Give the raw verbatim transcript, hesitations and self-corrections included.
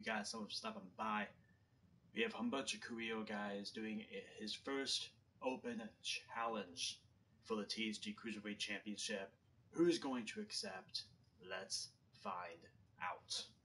guys so much for stopping by. We have Humberto Carrillo, guys, doing his first open challenge for the T H G Cruiserweight Championship. Who's going to accept? Let's find out.